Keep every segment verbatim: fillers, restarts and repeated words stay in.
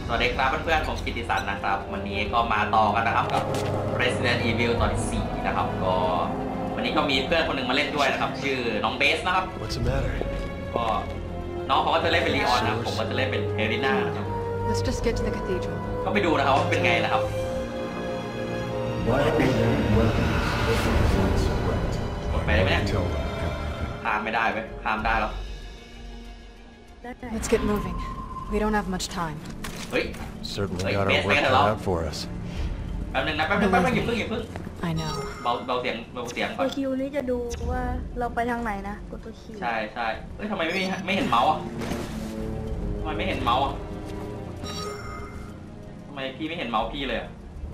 สวัสดีครับเพื่อนๆผมกิติศักดิ์นะครับวันนี้ก็มาต่อกันนะครับกับ Resident Evil ตอนที่สี่นะครับก็วันนี้ก็มีเพื่อนคนหนึ่งมาเล่นด้วยนะครับชื่อน้องเบสนะครับ What's the matter? ก็น้องเขาก็จะเล่นเป็นลีออนนะผมก็จะเล่นเป็นเอริน่านะครับ Let's just get to the cathedral. ก็ไปดูนะครับว่าเป็นไงนะครับไปได้ไหมเนี่ยข้ามไม่ได้ไหมข้ามได้หรอ Let's get moving. We don't have much time. เฮ้ย Certainly Wait, got our Base, work make it cut alone. out for us. แป๊บนึงนะแป๊บนึงแป๊บนึงอย่าเพิ่งอย่าเพิ่ง I know. เบาเบาเสียงเบาเสียงก่ตัอวน คิวนี้จะดูว่าเราไปทางไหนนะกดตัวคิวใช่ใช่เฮ้ยทำไมไม่ไม่เห็นเมาส์อ่ะทำไมไม่เห็นเมาส์อ่ะทำไมพี่ไม่เห็นเมาส์พี่เลยอ่ะ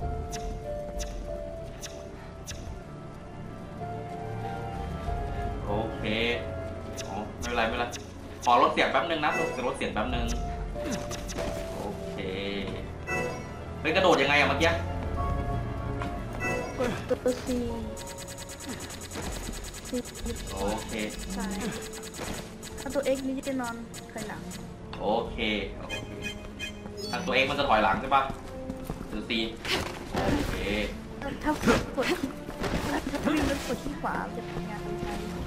โอเคอ๋อไม่เป็นไรไม่เป็นไรขอลดเสียงแป๊บนึงนะลดลดเสียงแป๊บนึงโอเคเฮ้ยกระโดดยังไงอะเมื่อกี้กดตัวซีซีโอเคซ้ายถ้าตัวเอ็กนี้จะนอนถอยหลังโอเคโอเคทางตัวเองมันจะถอยหลังใช่ปะหรือตีโอเคถ้ากดถ้าวิ่งแล้วกดที่ขวาจะทำงานไปใช้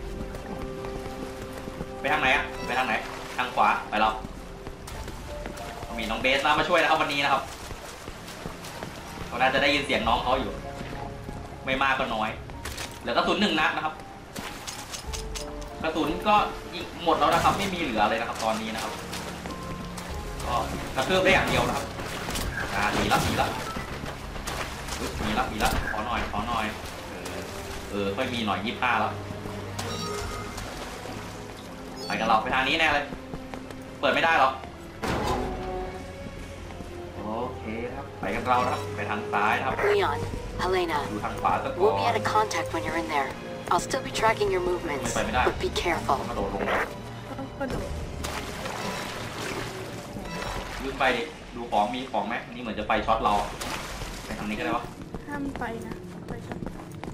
ไปทางไหนอะไปทางไหนทางขวาไปเรามีน้องเบสมาช่วยนะครับวันนี้นะครับเราน่าจะได้ยินเสียงน้องเขาอยู่ไม่มากก็น้อยเหลือกระสุนหนึ่งนัดนะครับกระสุนก็หมดแล้วนะครับไม่มีเหลือเลยนะครับตอนนี้นะครับก็กระเทือบได้อย่างเดียวนะครับอ่าหนีละหนีละหนีละหนีละขอหน่อยขอหน่อยเออเออค่อยมีหน่อยยี่สิบห้าแล้วไปกันเราไปทางนี้แน่เลยเปิดไม่ได้หรอโอเคครับไปกันเราครับไปทางซ้ายนะครับ Leon, Helena, ดูทางขวาสักก่อน we'll be out of contact when you're in there. I'll still be tracking your movements, but be careful. กระโดดลงเลยกระโดดยืนไปดิดูของมีของไหมนี่เหมือนจะไฟช็อตเราไปทางนี้ก็ได้วะห้ามไปนะไปก่อน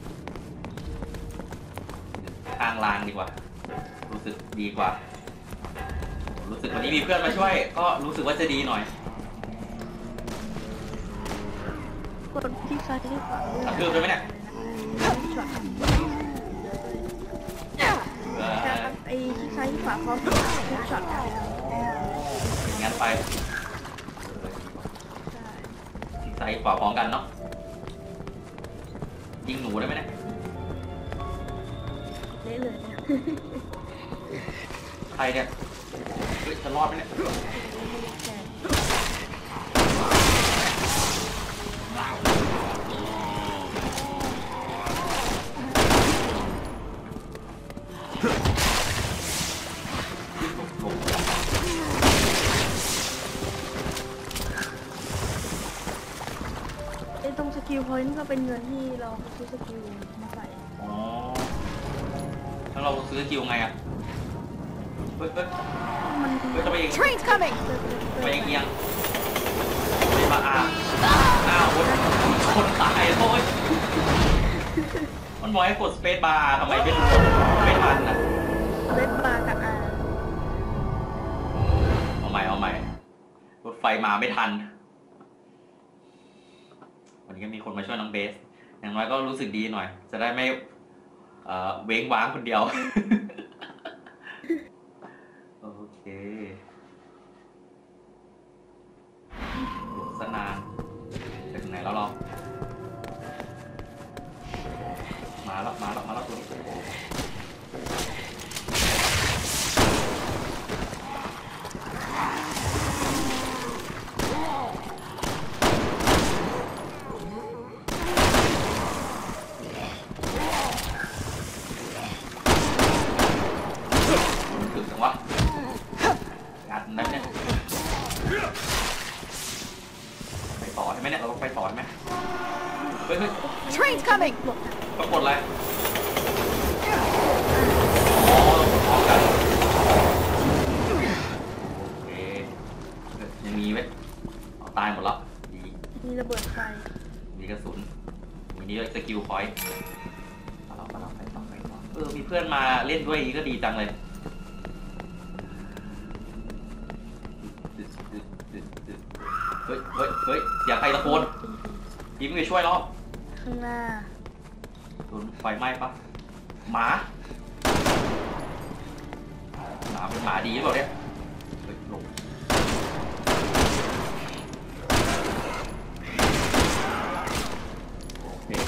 ทางลางดีกว่ารู้สึกดีกว่ารู้สึกวันนี้มีเพื่อนมาช่วยก็รู้สึกว่าจะดีหน่อยกดที่ซ้ายที่ขวากระทืบได้ไหมเนี่ยช็อตเออไอ้ที่ซ้ายที่ขวาพร้อมช็อตได้อย่างนั้นไปที่ซ้ายขวาพร้อมกันเนาะยิงหนูได้ไหมเนี่ยเละเลยเนี่ยใครเนี่ยเฮ้ยจะรอดไหมเนี่ยไอ้ตรงสกิลพอยต์ก็เป็นเงินที่เราซื้อสกิลมาใส่อ๋อแล้วเราซื้อกิวไงอ่ะเฮ้ยเฮ้ยมันเฮ้ยจะไปเอง Train's coming! ไปเองเอียงไปมาอ้าวอ้าวคนตายโอ้ยมันบอกให้กดสเปซบาร์ทำไมไม่กดไม่ทันอ่ะเล่นปลากับอาเอาใหม่เอาใหม่รถไฟมาไม่ทันวันนี้ก็มีคนมาช่วยน้องเบสอย่างน้อยก็รู้สึกดีหน่อยจะได้ไม่เอ่อเว้งว้างคนเดียว โอเคโหสนานถึงไหนแล้วเรามาแล้วมาแล้วมาแล้วตัวนี้ถึงจังวะงัดได้ไหมเนี่ยไปต่อใช่ไหมเนี่ยเราต้องไปต่อใช่ไหมเฮ้ยเฮ้ย Train's coming! ต้องกดอะไรอ๋อพร้อมกันโอเคยังมีไหมเอาตายหมดแล้วดีมีระเบิดไฟมีกระสุนมีนี่สกิลพอยต์มาเรามาเราไปต่อไปต่อเออมีเพื่อนมาเล่นด้วยก็ดีจังเลย เฮ้ยเฮ้ยเฮ้ยอย่าใครตะโกนพี่ไม่ไปช่วยเราข้างหน้าโดนไฟไหม้ปะหมาหมาเป็นหมาดีหรือเปล่าเนี่ยเฮ้ยลงโอเค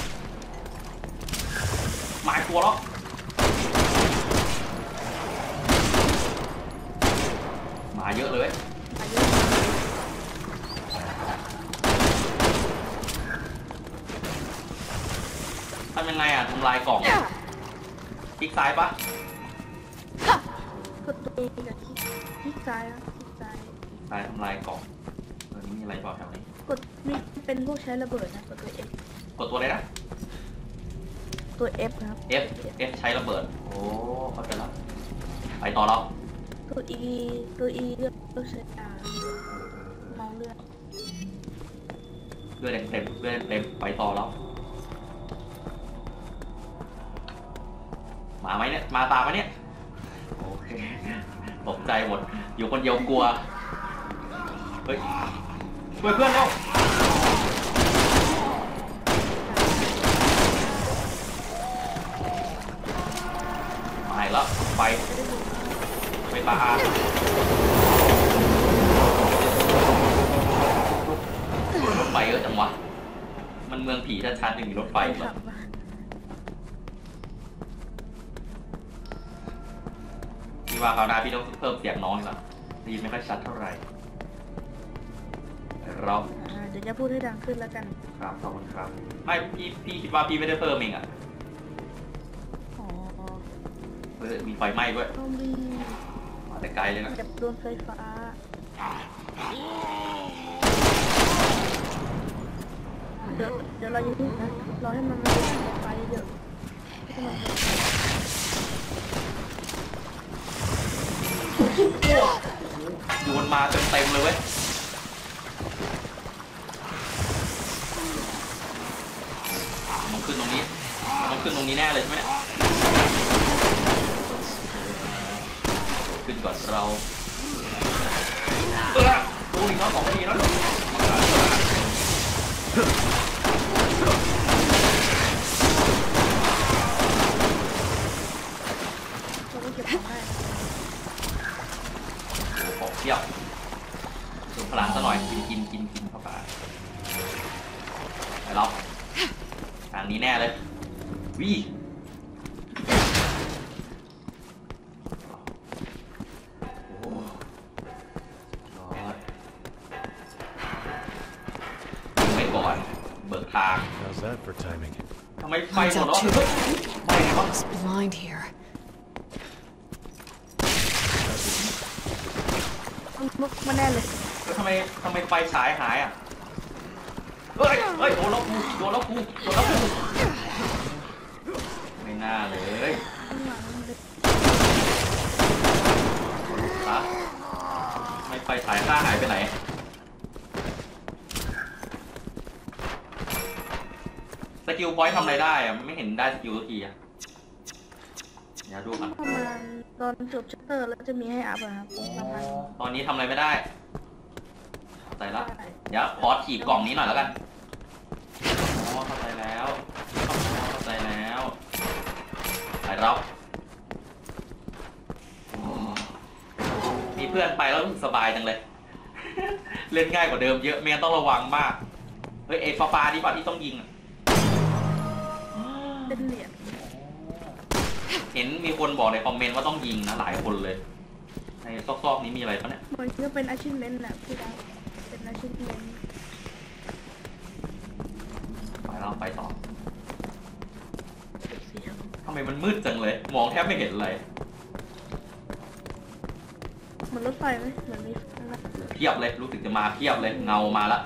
หมาตัวแล้วหมาเยอะเลยทำยังไงอ่ะทำลายกล่องคลิกซ้ายปะกดตัวเองกับคลิกซ้ายนะคลิกซ้ายซ้ายทำลายกล่องตอนนี้มีอะไรบอกแถวนี้กดนี่เป็นพวกใช้ระเบิดนะกดตัว F กดตัวอะไรนะตัว F ครับ F F ใช้ระเบิดโอ้เข้าใจแล้วไปต่อแล้วตัว E ตัว E เลือกต้องใช้ตาเมาเลือดเลือดเต็มเลือดเต็มไปต่อแล้วมาไหมเนี่ยมาตามไหมเนี่ยโอเคตกใจหมดอยู่คนเดียวกลัวเฮ้ยช่วยเพื่อนเร็วมาอีกแล้วไปไปตาอารถไฟเยอะจังวะมันเมืองผีชัดๆหนึ่งรถไฟเหรอพี่ว่าเขาหน้าพี่ต้องเพิ่มเสียงน้องอีกแล้วได้ยินไม่ค่อยชัดเท่าไหร่เราเดี๋ยวจะพูดให้ดังขึ้นแล้วกันครับขอบคุณครับไม่พี่พี่คิดว่าพี่ไม่ได้เพิ่มเองอ่ะอ๋อเออมีไฟไหม้ด้วยมาแต่ไกลเลยนะจะโดนไฟฟ้าเดี๋ยวเดี๋ยวเราอยู่นี่นะรอให้มันมาไฟเยอะโยนมาเต็มเต็มเลยเว้ยมันขึ้นตรงนี้มันขึ้นตรงนี้แน่เลยใช่ไหมเนี่ยขึ้นก่อนเราเออดูอีกน้องสองทีแล้วของเที่ยวส่วนพลังซะหน่อยกินกินกินกินเข้าไปไปเราทางนี้แน่เลยวิโอ้ไม่ก่อนเบิกทางทำไมไฟหมดแล้วไม่ครับ blind here มุกมาแน่เลยแล้วทำไมทำไมไฟฉายหายอ่ะเฮ้ยเฮ้ยโดนแล้วกูโดนแล้วกูโดนแล้วกูไม่น่าเลยฮะไม่ไฟฉายข้าหายไปไหนสกิลพอยต์ทำอะไรได้อ่ะไม่เห็นได้สกิลทีอ่ะเดี๋ยวดูครับประมาณตอนจบชัปเตอร์แล้วจะมีให้อัพนะครับตอนนี้ทำอะไรไม่ได้ใส่ละเดี๋ยวขอถีบกล่องนี้หน่อยแล้วกันอ๋อเข้าใจแล้วเข้าใจแล้วไปรับมีเพื่อนไปแล้วรู้สึกสบายจังเลยเล่นง่ายกว่าเดิมเยอะไม่งั้นต้องระวังมากเฮ้ยไอ้ฟ้าฟ้านี่ป่ะที่ต้องยิงเป็นเหรียญเห็นมีคนบอกในคอมเมนต์ว่าต้องยิงนะหลายคนเลยในซอกๆนี้มีอะไรปะเนี่ยมันก็เป็นอาชีพเน้นแหละพี่ดาวเป็นอาชีพเน้นไปเราไปต่อทำไมมันมืดจังเลยมองแทบไม่เห็นเลยมันรถไฟไหมเหมือนมีเพียบเลยรู้สึกจะมาเพียบเลยเงามาละ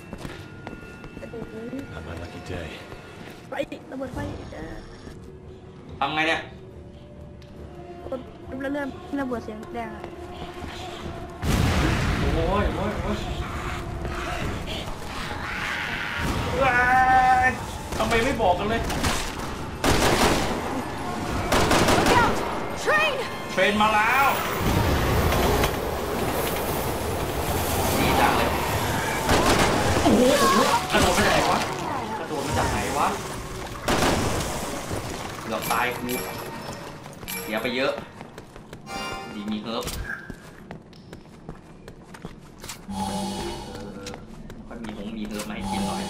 ไฟระเบิดไฟทำไงเนี่ยแล้วเริ่มระเบิดเสียงแดงโอ้ยโอ้ยโอ้ยทำไมไม่บอกกันเลยเทรนมาแล้วนี่จังเลยโหกระโดดมาจากไหนวะกระโดดมาจากไหนวะเกือบตายกูเสียไปเยอะดีมีเฮิร์บค่อยมีหงมีเฮิร์บมาให้กินหน่อย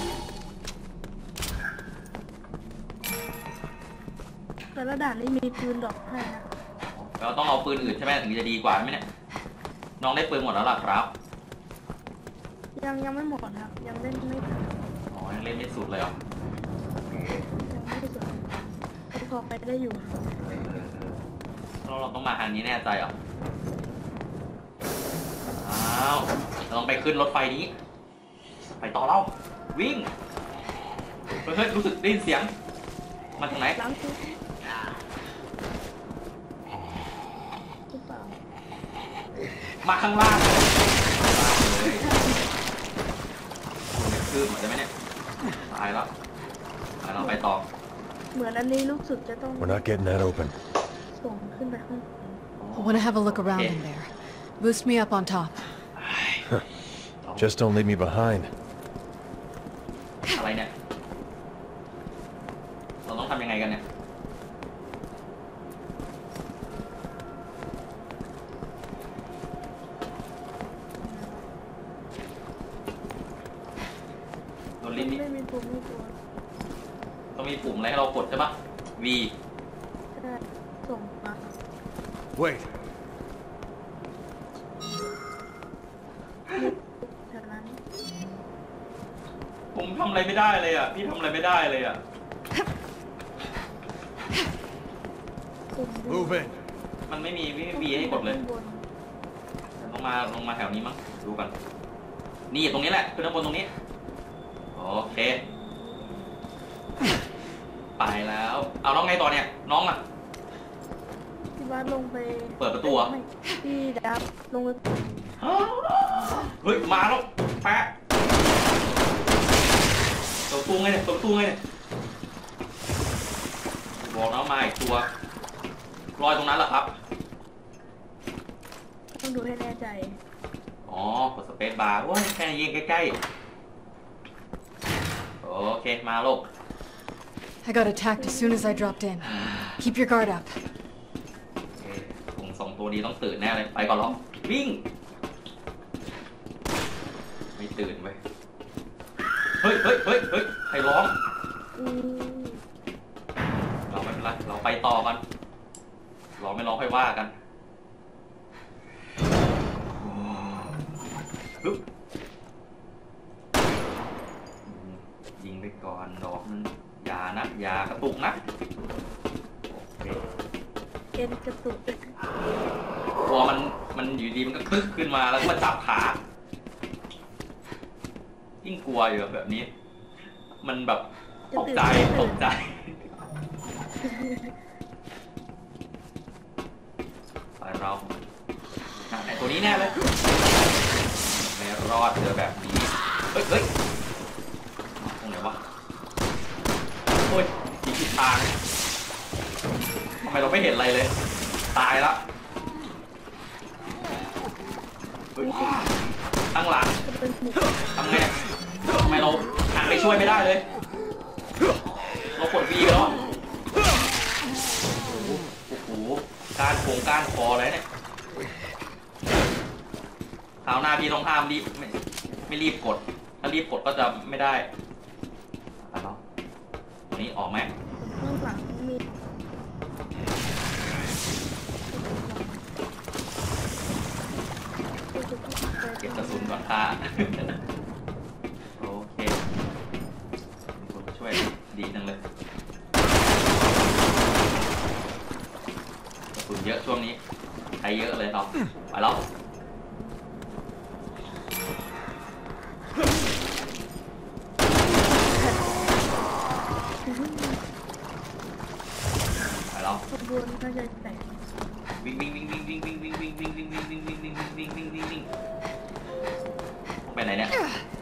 แต่ละด่านนี่มีปืนดอกให้นะเราต้องเอาปืนอื่นใช่ไหมถึงจะดีกว่าไหมเนี่ยน้องได้ปืนหมดแล้วล่ะครับยังยังไม่หมดครับยังเล่นไม่อ๋อยังเล่นไม่สุดเลยเหรอยังไม่สุดพอไปได้อยู่เราเราต้องมาทางนี้แน่ใจเหรออ้าวเราต้องไปขึ้นรถไฟนี้ไปต่อเราวิ่งเฮ้ยรู้สึกได้ยินเสียงมาทางไหนมาข้างล่างเลยคือเหมือนจะไหมเนี่ยตายแล้วไปเราไปต่อเหมือนอันนี้รู้สึกจะต้อง We're not getting that open ส่งขึ้นไปข้าง I want to have a look around in there. Boost me up on top. Just don't leave me behind อะไรเนี่ยเราต้องทำยังไงกันเนี่ยไม่มีปุ่มไม่ตัวต้องมีปุ่มอะไรให้เรากดใช่ปะ V ใช่ส่งมา Wait จากนั้นผมทำอะไรไม่ได้เลยอ่ะพี่ทำอะไรไม่ได้เลยอ่ะ Moving มันไม่มีไม่มี V ให้กดเลยต้องมาลงมาแถวนี้มั้งดูกันนี่ตรงนี้แหละขึ้นข้างบนตรงนี้โอเคไปแล้วเอาน้องไงต่อเนี่ยน้องอ่ะพี่บ้านลงไปเปิดประตูอ่ะพี่ดับลงไปเฮ้ยมาแล้วแปะตัวตู้ไงเนี่ยตัวตู้ไงเนี่ยบอกแล้วมาอีกตัวรอยตรงนั้นแหละครับต้องดูให้แน่ใจอ๋อกดสเปซบาร์โอ้ยแค่ยิงใกล้ๆโอเคมาลูก I got attacked as soon as I dropped in. Keep your guard up. คงสองตัวนี้ต้องตื่นแน่เลยไปก่อนหรอวิ่งไม่ตื่นเว้ยเฮ้ยเฮ้ยเฮ้ยเฮ้ยใครร้องเราไม่เป็นไรเราไปต่อกันร้องไม่ร้องค่อยว่ากันยิงไปก่อนดอกนึงอย่านะอย่ากระตุกนะโอเคเอ็นกระตุกพอมันมันอยู่ดีมันก็คึกขึ้นมาแล้วก็มาจับขายิ่งกลัวอยู่แบบนี้มันแบบตกใจตกใจไปเราไหนตัวนี้แน่เลยไม่รอดเจอแบบนี้เฮ้ยเฮ้ยตรงไหนวะโอ้ยมีทิศทางทำไมเราไม่เห็นอะไรเลยตายละตั้งหลังทำไงทำไมเราหันไปช่วยไม่ได้เลยเรากดวีแล้วโอ้โหการโผงการคออะไรเนี่ยคราวหน้าพี่ต้องห้ามรีบไม่ไม่รีบกดถ้ารีบกดก็จะไม่ได้เอาตัวนี้ออกไหมข้างหลังมีเก็บกระสุนก่อนค่ะโอเคมีคนมาช่วยดีจังเลยกระสุนเยอะช่วงนี้ใช้เยอะเลยเราไปแล้วไปแล้วขบวนก็จะแตกวิ่งวิ่งวิ่งวิ่งวิ่งวิ่งวิ่งวิ่งวิ่งวิ่งวิ่งวิ่งวิ่งวิ่งวิ่งวิ่งวิ่งวิ่งไปไหนเนี่ย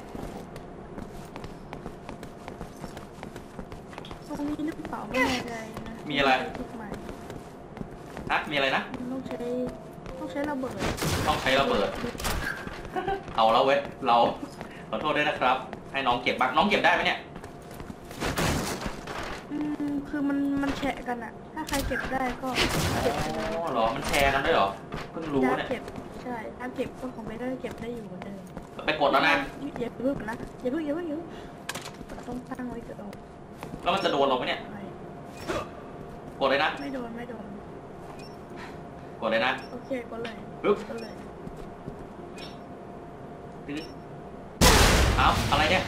ตรงนี้หรือเปล่าไม่แน่ใจนะมีอะไรฮะมีอะไรนะต้องใช้ต้องใช้ระเบิดต้องใช้ระเบิดเอาแล้วเว้ยเราขอโทษด้วยนะครับให้น้องเก็บบ้างน้องเก็บได้ไหมเนี่ยอืมคือมันมันแชะกันอะถ้าใครเก็บได้ก็เก็บไปเลยอ๋อเหรอมันแชร์กันด้วยเหรอเพิ่งรู้ถ้าเนี่ยเก็บใช่ถ้าเก็บก็คงไม่ได้เก็บได้อยู่เหมือนเดิมไปกดแล้วนะอย่าเพิ่งนะอย่าเพิ่งอย่าเพิ่งอย่าเพิ่งต้องตั้งไว้ก่อนแล้วมันจะโดนเราไหมเนี่ยกดเลยนะไม่โดนไม่โดนกดเลยนะโอเคก็เลยปึ๊บก็เลยตึ๊ดเอาอะไรเนี่ย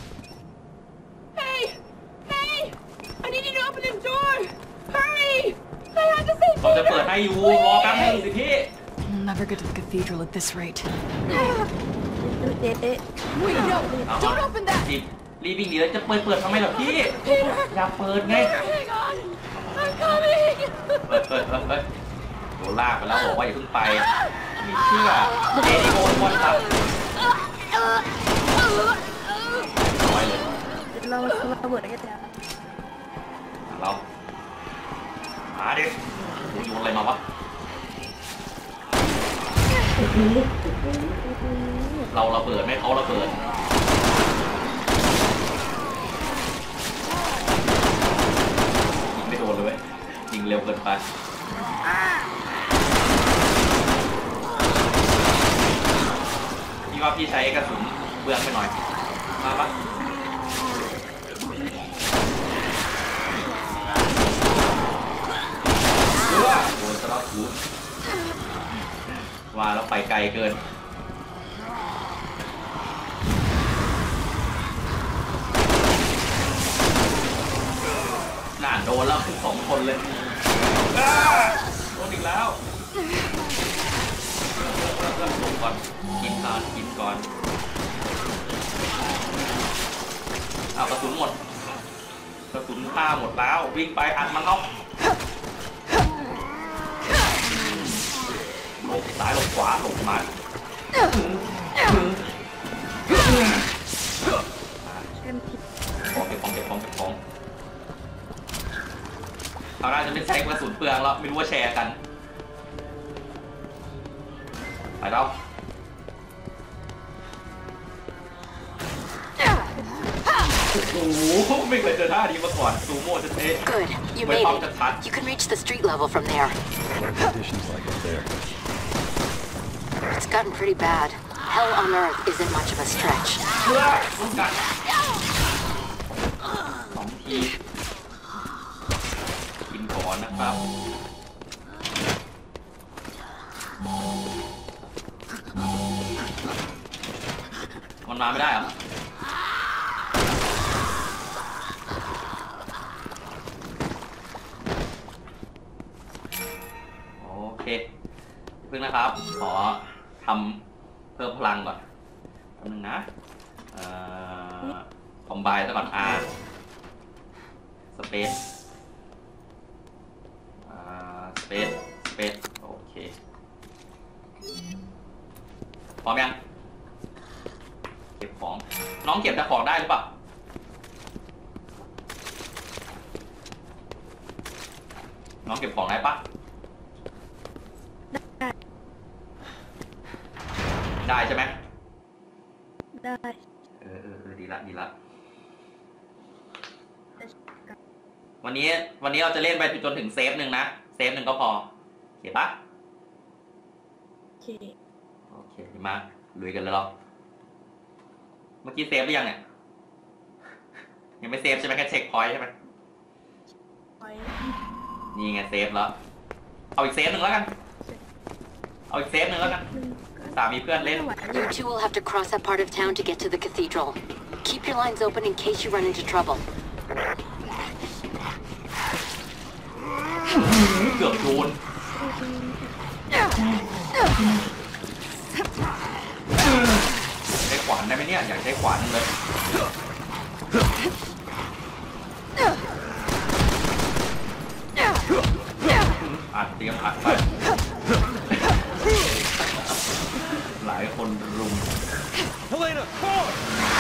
Hey! Hey! I need you to open the door! Hurry! I have to save เราจะเปิดให้อยู่รอแป๊บนึงสิพี่ We'll never get to the cathedral at this rate. เด็ดเด็ด Wait, no! เอา Don't open that! รีบรีบวิ่งหนีแล้วจะเปิดเปิดทำไมล่ะพี่ อย่าเปิดไง Hang on! I'm coming! เปิดเปิดเปิดเปิดโดนลากไปแล้วบอกว่าอย่าเพิ่งไปไม่เชื่อเจนี่โอนวันตัดไปเลยเราระเบิดอะไรกันเนี่ยเรามาดิโอ้ยโยนอะไรมาวะเราระเบิดไม่เขาระเบิดยิงไม่โดนเลยเว้ยยิงเร็วเกินไปพี่ว่าพี่ใช้กระสุนเบืองไปหน่อยมาปะเรือโดนสลับหูว่าแล้วไปไกลเกินน่าโดนแล้วสองคนเลยโดนอีกแล้วเริ่มลงก่อนกินก่อนกินก่อนอ้าวกระสุนหมดกระสุนฆ่าหมดแล้ววิ่งไปอัดมันเอาหลบซ้ายหลบขวาหลบมาเก็บของเก็บของเก็บของเก็บของเขาน่าจะเป็นใช้กระสุนเปลืองแล้วไม่รู้ว่าแชร์กันไปแล้วโอ้โหไม่เคยเจอท่านี้มาก่อนซูโม่จะเตะ Good. You ไม่ made ต้องจะทัด it. You can reach the street level from there. What are conditions like up there? It's gotten pretty bad. Hell on Earth isn't much of a stretch. เพื่อลุกกันสองทีกินก่อนนะครับมันมาไม่ได้เหรอโอเคเพิ่งนะครับขอทำเพิ่มพลังก่อนแป๊บนึงนะเอ่อคอมไบน์ซะก่อน R สเปซอ่าสเปซสเปซโอเคพร้อมยังเก็บของน้องเก็บแต่ของได้หรือเปล่าน้องเก็บของได้ปะได้ใช่ไหมได้เออเออเออดีละดีละวันนี้วันนี้เราจะเล่นไปจนถึงเซฟหนึ่งนะเซฟหนึ่งก็พอโอเคปะโอเคโอเคดีมากลุยกันเลยหรอเมื่อกี้เซฟหรือยังเนี่ยยังไม่เซฟใช่ไหมแค่เช็คพอยต์ใช่ไหมไว้นี่ไงเซฟแล้วเอาอีกเซฟหนึ่งแล้วกันเอาอีกเซฟหนึ่งแล้วกันสามีเพื่อนเล่น You two will have to cross that part of town to get to the cathedral. Keep your lines open in case you run into trouble. เกือบโดนใช้ขวานได้ไหมเนี่ยอยากใช้ขวานเลยอัดเตรียมอัดไปหลายคนรุม Helena, forward!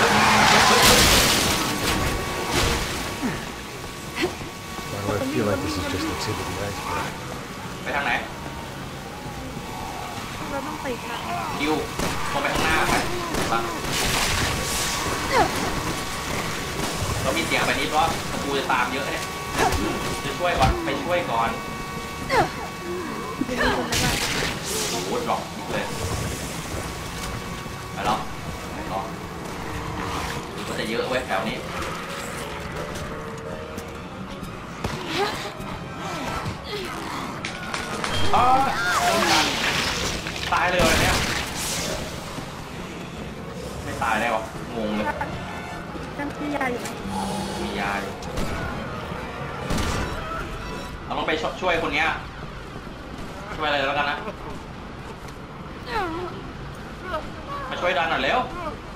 Why do I feel like this is just the tip of the iceberg? ไปทางไหนเราต้องไปทางคิวลงไปข้างหน้าไปมาเรามีเสียงแบบนี้เพราะประตูจะตามเยอะเนี่ยจะช่วยก่อนไปช่วยก่อนโอ้โหดรอปอีกเลยไปแล้วไปแล้วก็จะเยอะไว้แถวนี้อ้าวตายเลยเนี่ยไม่ตายได้หรองงเลยยังมียาอยู่ไหมมียาอยู่เราต้องไปช่วยคนเนี้ยช่วยอะไรแล้วกันนะมาช่วยดันหน่อยเร็ว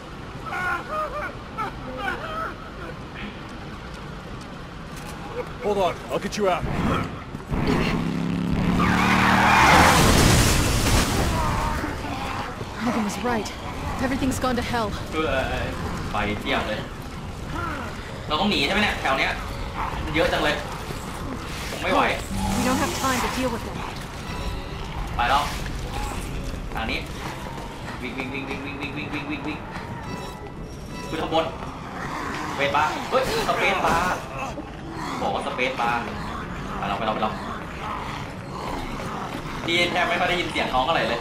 Hold on, I'll get you out. Megan was right. Everything's gone to hell. เพื่อไปเที่ยวเลยเราต้องหนีใช่ไหมเนี่ยแถวเนี้ยมันเยอะจังเลยผมไม่ไหว We don't have time to deal with them. ไปแล้วทางนี้วิ่งวิ่งวิ่งวิ่งวิ่งวิ่งวิ่งวิ่งวิ่งวิ่งขึ้นข้างบนสเปซบาร์เฮ้ยสเปซบาร์บอกว่าสเปซบาร์ไปเราไปเราไปเราที่แทบไม่ค่อยได้ยินเสียงน้องอะไรเลย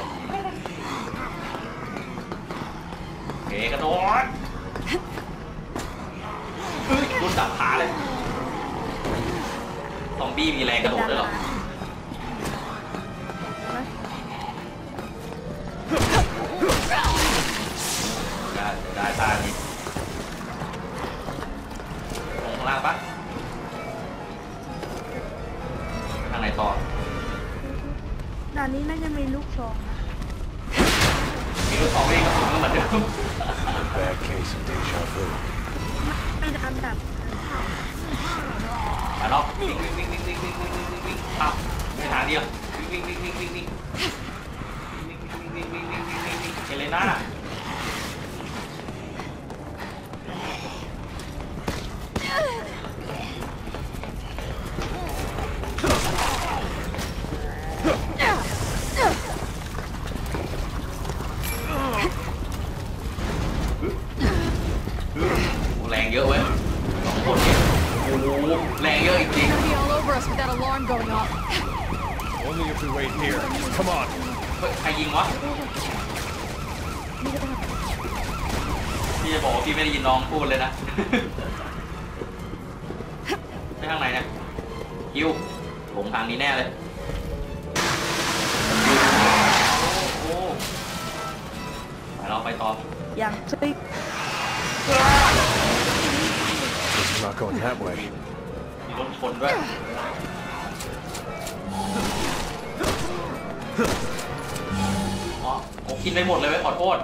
โอเคกระโดดรุ่นจับขาเลยซอมบี้มีแรงกระโดดด้วยเหรอได้ได้ตานี้ลงข้างล่างปะทางไหนต่อด่านนี้น่าจะมีลูกซองนะมีลูกสองเองกระสุนก็เหมือนเดิม Bad case of deja vu. ไม่ดันแบบไปแล้ววิ่งวิ่งวิ่งวิ่งวิ่งวิ่งวิ่งวิ่งวิ่งอ้าวไม่ทางเดียววิ่งวิ่งวิ่งวิ่งวิ่งวิ่งวิ่งวิ่งวิ่งวิ่งวิ่งวิ่งวิ่งเอเลน่าแรงเยอะเว้ยสองคนนี้โอ้โหแรงเยอะจริง They're gonna be all over us with that alarm going off. Only if we wait here. Come on. เฮ้ยใครยิงวะพี่จะบอกว่าพี่ไม่ได้ยินน้องพูดเลยนะ ไปทางไหนเนี่ยยิวหลงทางนี้แน่เลยโอ้ไปเราไปต่ออย่างซิก This is not going that way. มีรถชนด้วยอ๋อผมกินไปหมดเลยไว้ขอโทษ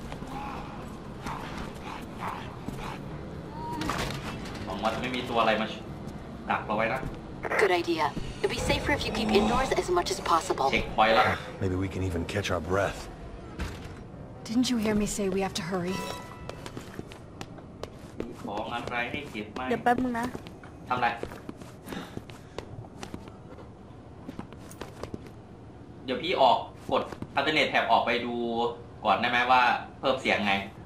หวังว่าจะไม่มีตัวอะไรมาดักเราไว้นะ Good idea. It'll be safer if you keep indoors as much as possible. เช็คพอยต์แล้ว Maybe we can even catch our breath. Didn't you hear me say we have to hurry? ของอะไรให้เก็บไหมเดี๋ยวแป๊บนึงนะทำอะไรเดี๋ยวพี่ออกกดอัลเทอร์เนทแท็บออกไปดูก่อนได้ไหมว่าเพิ่มเสียงไง